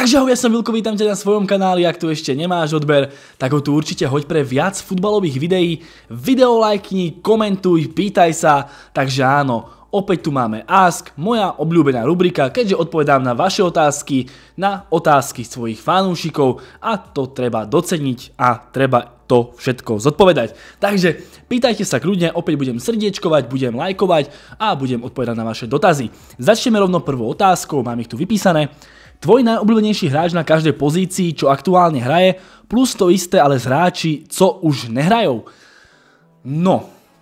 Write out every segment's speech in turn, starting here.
Takže ahoj, ja som Vilko, vítam ťa na svojom kanáli, ak tu ešte nemáš odber, tak ho tu určite hoď pre viac futbalových videí, video lajkni, komentuj, pýtaj sa, takže áno, opäť tu máme Ask, moja obľúbená rubrika, keďže odpovedám na vaše otázky, na otázky svojich fanúšikov a to treba doceniť a treba to všetko zodpovedať. Takže pýtajte sa kľudne, opäť budem srdiečkovať, budem lajkovať a budem odpovedať na vaše dotazy. Začneme rovno prvou otázkou, mám ich tu vypísané. Tvoj najobľúbenejší hráč na každej pozícii, čo aktuálne hraje, plus to isté, ale z hráči, co už nehrajú. No,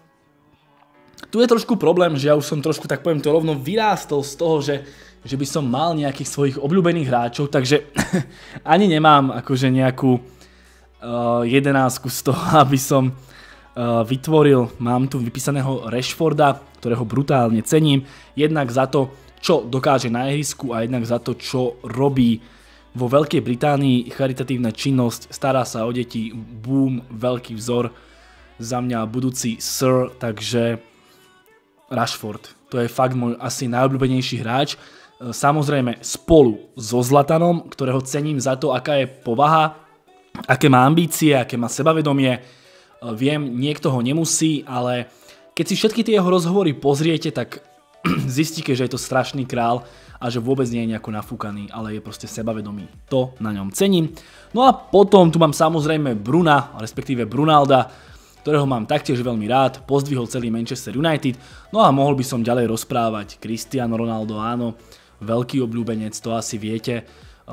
tu je trošku problém, že ja už som trošku, tak poviem to rovno, vyrástol z toho, že by som mal nejakých svojich obľúbených hráčov, takže ani nemám akože nejakú jedenásku z toho, aby som vytvoril. Mám tu vypísaného Rashforda, ktorého brutálne cením, jednak za to, čo dokáže na ihrisku a jednak za to, čo robí vo Veľkej Británii, charitatívna činnosť, stará sa o deti, boom, veľký vzor, za mňa budúci Sir, takže Rashford, to je fakt môj asi najobľúbenejší hráč, samozrejme spolu so Zlatanom, ktorého cením za to, aká je povaha, aké má ambície, aké má sebavedomie, viem, niekto ho nemusí, ale keď si všetky tie jeho rozhovory pozriete, tak zistíte, že je to strašný král a že vôbec nie je nejako nafúkaný, ale je proste sebavedomý. To na ňom cením. No a potom tu mám samozrejme Bruna, respektíve Brunalda, ktorého mám taktiež veľmi rád, pozdvihol celý Manchester United. No a mohol by som ďalej rozprávať. Cristiano Ronaldo, áno, veľký obľúbenec, to asi viete.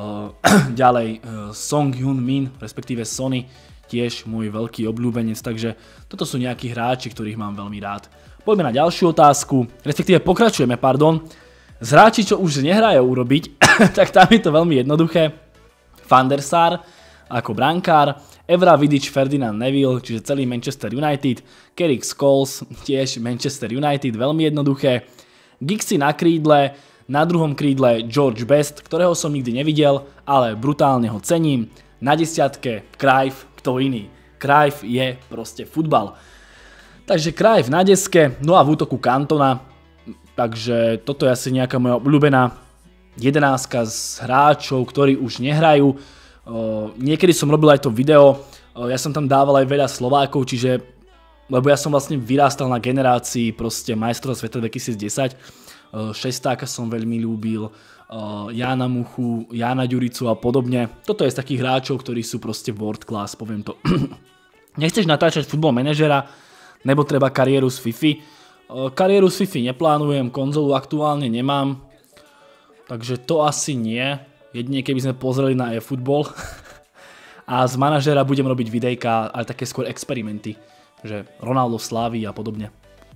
Ďalej Song Hyun-min, respektíve Sonny, tiež môj veľký obľúbenec, takže toto sú nejakí hráči, ktorých mám veľmi rád. Poďme na ďalšiu otázku, respektíve pokračujeme, pardon. Z hráči, čo už nehrajú urobiť, tak tam je to veľmi jednoduché. Van der Sar ako brankár, Evra, Vidic, Ferdinand, Neville, čiže celý Manchester United, Carrick, Scholes, tiež Manchester United, veľmi jednoduché. Giggsy na krídle, na druhom krídle George Best, ktorého som nikdy nevidel, ale brutálne ho cením. Na desiatke Cruyff, kto iný. Cruyff je proste futbal. Takže Cruyff na deske, no a v útoku Cantona, takže toto je asi nejaká moja obľúbená jedenáctka z hráčov, ktorí už nehrajú. Niekedy som robil aj to video, ja som tam dával aj veľa Slovákov, čiže, lebo ja som vlastne vyrástal na generácii proste majstrov sveta 2010, Šestáka som veľmi ľúbil, Jána Muchu, Jána Ďuricu a podobne. Toto je z takých hráčov, ktorí sú proste world class, poviem to. Nechceš natáčať Football Managera, nebo treba kariéru z Fifi. Kariéru z Fifi neplánujem, konzolu aktuálne nemám, takže to asi nie. Jedine keby sme pozreli na eFootball. A z manažera budem robiť videjka, ale také skôr experimenty, že Ronaldo Slávy a podobne.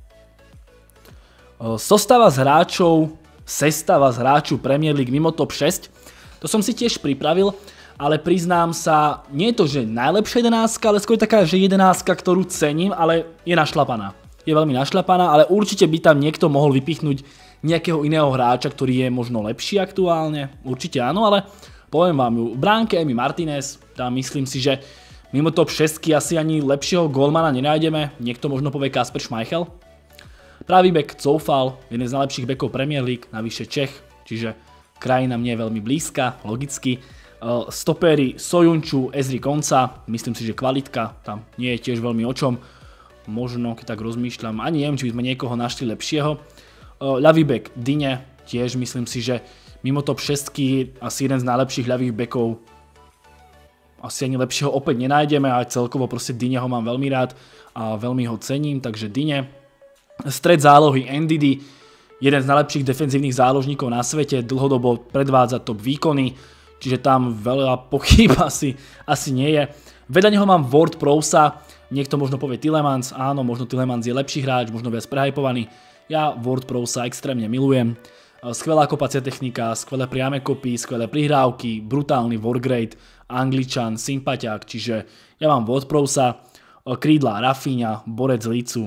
Sestava z hráčov Premier League mimo top 6, to som si tiež pripravil, ale priznám sa, nie je to, že najlepšia jedenáctka, ale skôr taká, že jedenáctka, ktorú cením, ale je našlapaná. Je veľmi našlapaná, ale určite by tam niekto mohol vypichnúť nejakého iného hráča, ktorý je možno lepší aktuálne. Určite áno, ale poviem vám ju. V bránke Emi Martinez, tam myslím si, že mimo top 6 asi ani lepšieho golmana nenájdeme. Niekto možno povie Kasper Schmeichel. Pravý bek Coufal, jeden z najlepších bekov Premier League, navyše Čech, čiže krajina mne je veľmi blízka, logicky. Stopéry Soyuncu, Ezri Konsa, myslím si, že kvalitka tam nie je tiež veľmi o čom. Možno, keď tak rozmýšľam, ani neviem, či by sme niekoho našli lepšieho. Ľavý bek Digne, tiež myslím si, že mimo top 6 asi jeden z najlepších ľavých bekov. Asi ani lepšieho opäť nenájdeme, ale celkovo proste Digneho mám veľmi rád a veľmi ho cením, takže Digne. Stred zálohy NDD, jeden z najlepších defenzívnych záložníkov na svete, dlhodobo predvádza top výkony, čiže tam veľa pochyb asi nie je. Vedľa neho mám Ward-Prowsa, niekto možno povie Tielemans, áno, možno Tielemans je lepší hráč, možno viac prehypovaný. Ja Ward-Prowsa extrémne milujem. Skvelá kopacia technika, skvelé priame kopy, skvelé prihrávky, brutálny workrate, Angličan, sympatiák, čiže ja mám Ward-Prowsa, krídla Rafinha, borec Lícu,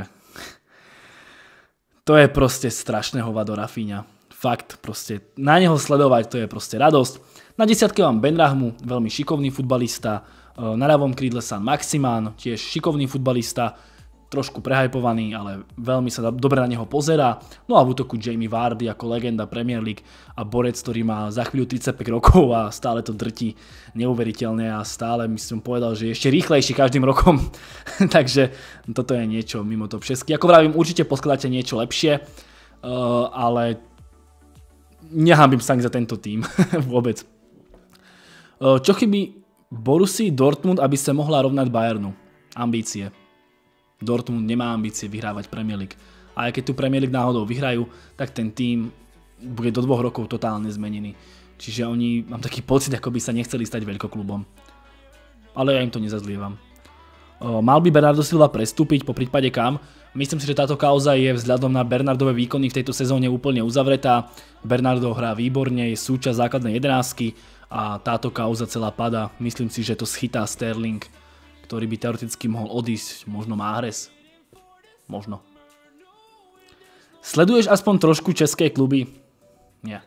to je proste strašné hovado Rafinha. Fakt, proste na neho sledovať, to je proste radosť. Na desiatke mám Benrahmu, veľmi šikovný futbalista. Na ľavom krídle San Maximán, tiež šikovný futbalista. trošku prehypovaný, ale veľmi sa dobre na neho pozerá. No a v útoku Jamie Vardy ako legenda Premier League a borec, ktorý má za chvíľu 35 rokov a stále to drtí neuveriteľne a stále by som povedal, že je ešte rýchlejší každým rokom. Takže toto je niečo mimo top 6. Ako vravím, určite poskladáte niečo lepšie, ale nehanbím sa ani za tento tým vôbec. Čo chybí Borussii Dortmund, aby sa mohla rovnať Bayernu? Ambície. Dortmund nemá ambície vyhrávať Premier League. A aj keď tu Premier League náhodou vyhrajú, tak ten tým bude do 2 rokov totálne zmenený. Čiže oni, mám taký pocit, ako by sa nechceli stať veľkoklubom. Ale ja im to nezazlievam. Mal by Bernardo Silva prestúpiť, po prípade kam? Myslím si, že táto kauza je vzhľadom na Bernardové výkony v tejto sezóne úplne uzavretá. Bernardo hrá výborne, je súčasť základnej 11 a táto kauza celá padá. Myslím si, že to schytá Sterling, ktorý by teoreticky mohol odísť, možno Mahrez. Možno. Sleduješ aspoň trošku české kluby? Nie.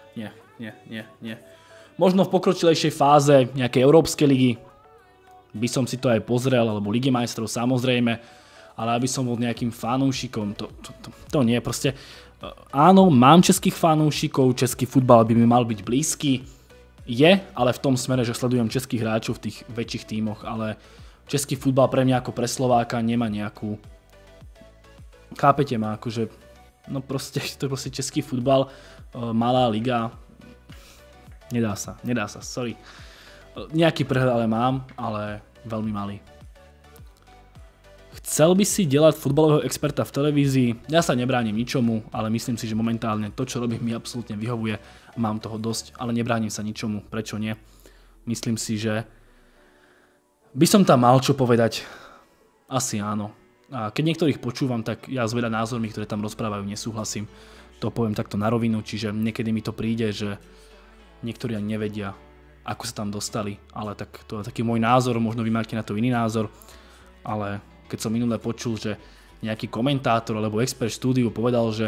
Možno v pokročilejšej fáze nejakej európskej ligy by som si to aj pozrel, alebo Ligy majstrov samozrejme, ale aby som bol nejakým fanúšikom, to nie. Proste áno, mám českých fanúšikov, český futbal by mi mal byť blízky. Je, ale v tom smere, že sledujem českých hráčov v tých väčších tímoch, ale český futbal pre mňa ako pre Slováka nemá nejakú... Chápete ma, akože... No proste, to je proste český futbal, malá liga. Nedá sa, sorry. Nejaký prehľad ale mám, ale veľmi malý. Chcel by si delať futbalového experta v televízii? Ja sa nebránim ničomu, ale myslím si, že momentálne to, čo robím, mi absolútne vyhovuje. Mám toho dosť, ale nebránim sa ničomu. Prečo nie? Myslím si, že by som tam mal čo povedať? Asi áno. A keď niektorých počúvam, tak ja s veľa názormi, ktoré tam rozprávajú, nesúhlasím. To poviem takto na rovinu, čiže niekedy mi to príde, že niektorí ani nevedia, ako sa tam dostali. Ale tak to je taký môj názor, možno vy máte na to iný názor. Ale keď som minule počul, že nejaký komentátor alebo expert štúdiu povedal, že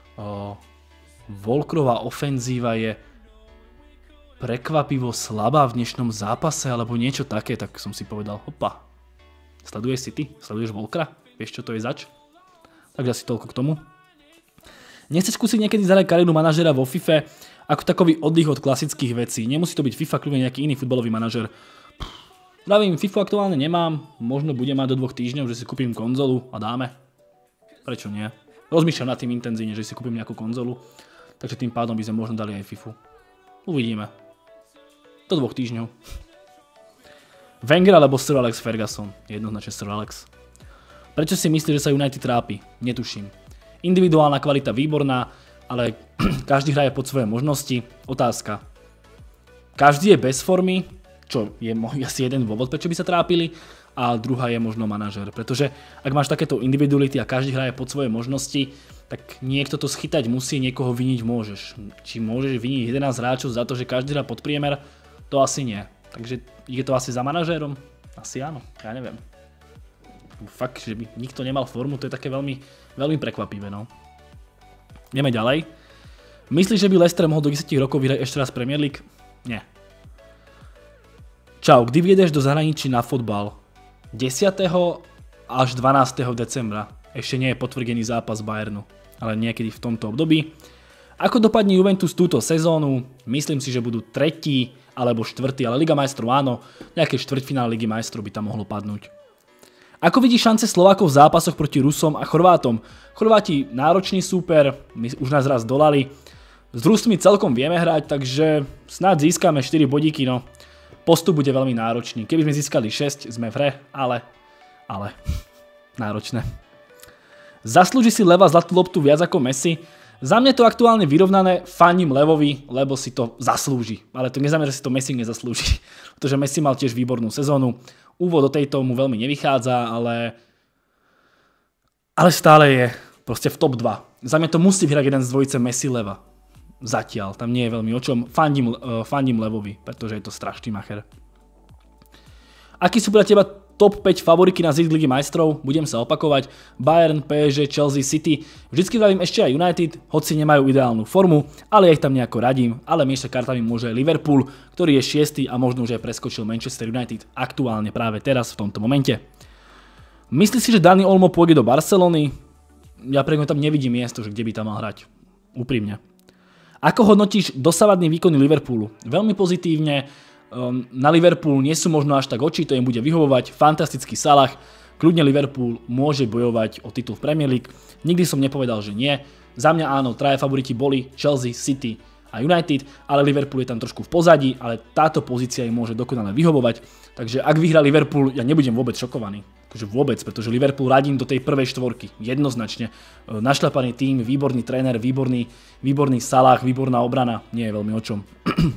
Volkrová ofenzíva je prekvapivo slabá v dnešnom zápase alebo niečo také, tak som si povedal, hopa, sleduješ si ty? Sleduješ Volkra? Vieš, čo to je zač? Takže asi toľko k tomu. Nechceš skúsiť niekedy zahrať kariéru manažera vo FIFA ako takový oddych od klasických vecí? Nemusí to byť FIFA, kľudne nejaký iný futbalový manažer. Pravím, FIFA aktuálne nemám, možno budem mať do 2 týždňov, že si kúpim konzolu a dáme. Prečo nie? Rozmýšľam nad tým intenzívne, že si kúpim nejakú konzolu, takže tým pádom by sme možno dali aj FIFU. Uvidíme. Do 2 týždňov. Wenger alebo Sir Alex Ferguson? Jednoznačne Sir Alex. Prečo si myslíš, že sa United trápi? Netuším. Individuálna kvalita výborná, ale každý hraje pod svoje možnosti. Otázka. Každý je bez formy, čo je asi jeden dôvod, prečo by sa trápili, a druhá je možno manažer. Pretože ak máš takéto individuality a každý hraje pod svoje možnosti, tak niekto to schytať musí, niekoho viniť môžeš. Či môžeš viniť 11 hráčov za to, že každý hrá pod priemer? To asi nie. Takže je to asi za manažérom? Asi áno, ja neviem. Fakt, že by nikto nemal formu, to je také veľmi, veľmi prekvapivé, no. Ideme ďalej. Myslíš, že by Leicester mohol do 10 rokov vyhrať ešte raz Premier League? Nie. Čau, kdy vyjedeš do zahraničí na fotbal? 10. až 12. decembra. Ešte nie je potvrdený zápas Bayernu, ale niekedy v tomto období. Ako dopadne Juventus túto sezónu? Myslím si, že budú 3. alebo 4. ale Liga majstrov áno, nejaké štvrťfinále Ligy majstrov by tam mohlo padnúť. Ako vidíš šance Slovákov v zápasoch proti Rusom a Chorvátom? Chorváti náročný súper, my už nás raz dolali. S Rusmi celkom vieme hrať, takže snáď získame 4 bodíky, no. Postup bude veľmi náročný. Keby sme získali 6, sme v hre, ale náročné. Zaslúži si Leva zlatú loptu viac ako Messi? Za mňa to aktuálne vyrovnané, fandím Levovi, lebo si to zaslúži. Ale to neznamená, že si to Messi nezaslúži. Pretože Messi mal tiež výbornú sezónu. Úvod do tejto mu veľmi nevychádza, ale stále je proste v top 2. Za mňa to musí vyhrať jeden z dvojice Messi-Leva. Zatiaľ, tam nie je veľmi o čom. Fandím Levovi, pretože je to strašný macher. Aký sú pre teba top 5 favoriky na zisk Ligy majstrov? Budem sa opakovať. Bayern, PSG, Chelsea, City. Vždycky vravím ešte aj United, hoci nemajú ideálnu formu, ale ja ich tam nejako radím. Ale miešať kartami môže Liverpool, ktorý je 6. a možno už aj preskočil Manchester United aktuálne práve teraz v tomto momente. Myslíš si, že Dani Olmo pôjde do Barcelony? Ja pre tam nevidím miesto, že kde by tam mal hrať. Úprimne. Ako hodnotíš dosavadný výkony Liverpoolu? Veľmi pozitívne. Na Liverpool nie sú možno až tak oči, to im bude vyhovovať. Fantastický Salah. Kľudne Liverpool môže bojovať o titul v Premier League. Nikdy som nepovedal, že nie. Za mňa áno, traja favoriti boli Chelsea, City a United, ale Liverpool je tam trošku v pozadí, ale táto pozícia im môže dokonale vyhovovať. Takže ak vyhrá Liverpool, ja nebudem vôbec šokovaný. Akože vôbec, pretože Liverpool radím do tej prvej štvorky. Jednoznačne. Našľapaný tím, výborný tréner, výborný Salah, výborná obrana. Nie je veľmi o čom.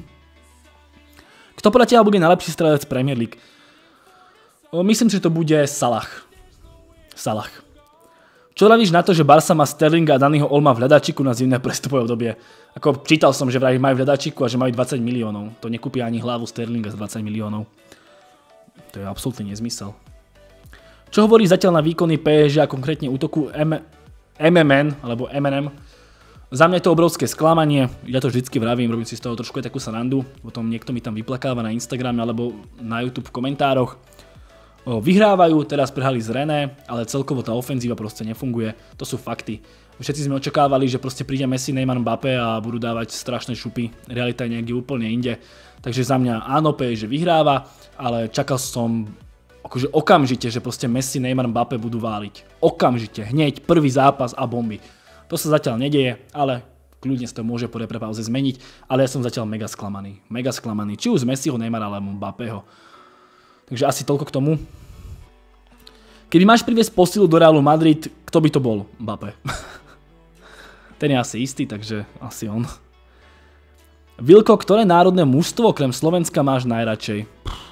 Kto podľa teba bude najlepší strelec Premier League? Myslím, že to bude Salah. Čo vravíš na to, že Barca má Sterlinga a Daniho Olma v hľadačiku na zimné prestupové obdobie? Ako čítal som, že vraj majú v hľadačiku a že majú 20 miliónov. To nekúpia ani hlavu Sterlinga z 20 miliónov. To je absolútny nezmysel. Čo hovorí zatiaľ na výkony PSG a konkrétne útoku MMN alebo MNM? Za mňa je to obrovské sklamanie, ja to vždycky vravím, robím si z toho trošku aj takú srandu, potom niekto mi tam vyplakáva na Instagrame alebo na YouTube v komentároch. Vyhrávajú, teraz prehrali z René, ale celkovo tá ofenzíva proste nefunguje, to sú fakty. Všetci sme očakávali, že proste príde Messi, Neymar, Mbappé a budú dávať strašné šupy, realita je niekde úplne inde. Takže za mňa áno, PSG vyhráva, ale čakal som akože okamžite, že proste Messi, Neymar, Mbappé budú váliť. Okamžite, hneď, prvý zápas a bomby. To sa zatiaľ nedeje, ale kľudne sa to môže po repre-pauze zmeniť, ale ja som zatiaľ mega sklamaný. Či už z Messiho, Neymara alebo Mbappého. Takže asi toľko k tomu. Keby máš priviesť posilu do Realu Madrid, kto by to bol? Mbappé. Ten je asi istý, takže asi on. Vilko, ktoré národné mužstvo okrem Slovenska máš najradšej?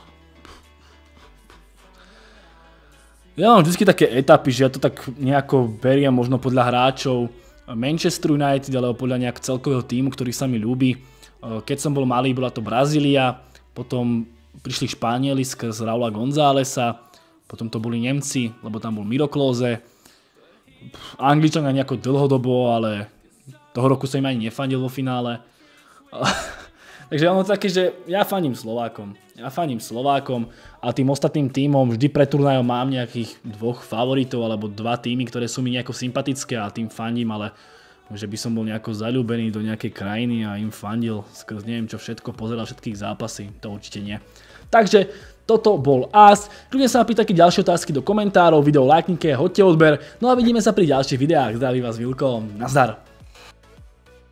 Ja mám vždy také etapy, že ja to tak nejako beriem možno podľa hráčov Manchester United, alebo podľa nejak celkového tímu, ktorý sa mi ľúbi. Keď som bol malý, bola to Brazília, potom prišli Španieli skrz Raula Gonzálesa, potom to boli Nemci, lebo tam bol Miro Klose. Angličania nejako dlhodobo, ale toho roku sa im ani nefandil vo finále. Takže ono také, že ja fandím Slovákom a tým ostatným tímom vždy pred turnajom mám nejakých dvoch favoritov alebo dva tímy, ktoré sú mi nejako sympatické a tým fandím, ale že by som bol nejako zaľúbený do nejakej krajiny a im fandil skrz neviem čo všetko, pozeral všetkých zápasy, to určite nie. Takže toto bol AS. Kľudne sa napýť také ďalšie otázky do komentárov, video lajknite, hoďte odber, no a vidíme sa pri ďalších videách. Zdraví vás Vilko, nazdar.